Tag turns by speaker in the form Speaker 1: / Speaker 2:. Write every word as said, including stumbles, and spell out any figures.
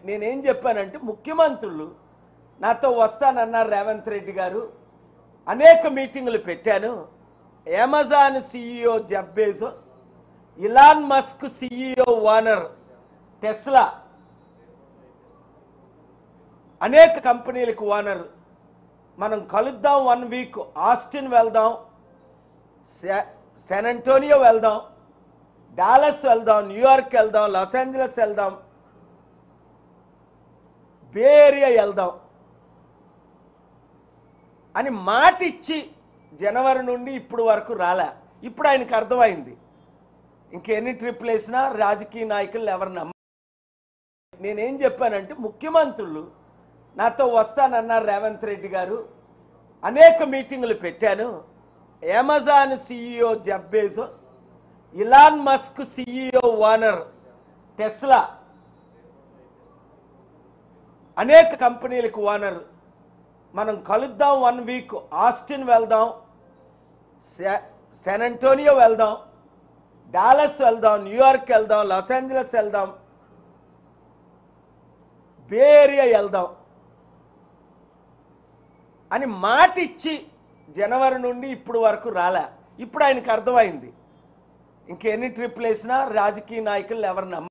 Speaker 1: నేనేం చెప్పానంటే ముఖ్యమంత్రులు నాతో వస్తానన్నారు రేవంత్ రెడ్డి గారు. అనేక మీటింగులు పెట్టాను. Amazon CEO Jeff Bezos, Elon Musk CEO Warner, Tesla, అనేక కంపెనీలకు ఓనర్. మనం కలుద్దాం, వన్ వీక్ ఆస్టిన్ వెళ్దాం, శాన్ అంటోనియో వెళ్దాం, డాలస్ వెళ్దాం, న్యూయార్క్ వెళ్దాం, లాస్ ఏంజలస్ వెళ్దాం, బే ఏరియా వెళ్దాం అని మాట ఇచ్చి జనవరి నుండి ఇప్పుడు వరకు రాలే. ఇప్పుడు ఆయనకు అర్థమైంది ఇంకెన్ని ట్రిప్లు వేసినా రాజకీయ నాయకులు ఎవరు నమ్మ. నేనేం చెప్పానంటే ముఖ్యమంత్రులు నాతో వస్తానన్నారు రేవంత్ రెడ్డి గారు. అనేక మీటింగులు పెట్టాను. Amazon CEO Jeff Bezos, Elon Musk CEO Warner, Tesla, అనేక కంపెనీలకు ఓనర్. మనం కలుద్దాం, వన్ వీక్ ఆస్టిన్ వెళ్దాం, శాన్ అంటోనియో వెళ్దాం, డాలస్ వెళ్దాం, న్యూయార్క్ వెళ్దాం, లాస్ ఏంజలస్ వెళ్దాం, బే ఏరియా వెళ్దాం అని మాట ఇచ్చి జనవరి నుండి ఇప్పుడు వరకు రాలే. ఇప్పుడు ఆయనకు అర్థమైంది ఇంకెన్ని ట్రిప్లు వేసినా రాజకీయ నాయకులు ఎవరు నమ్మ.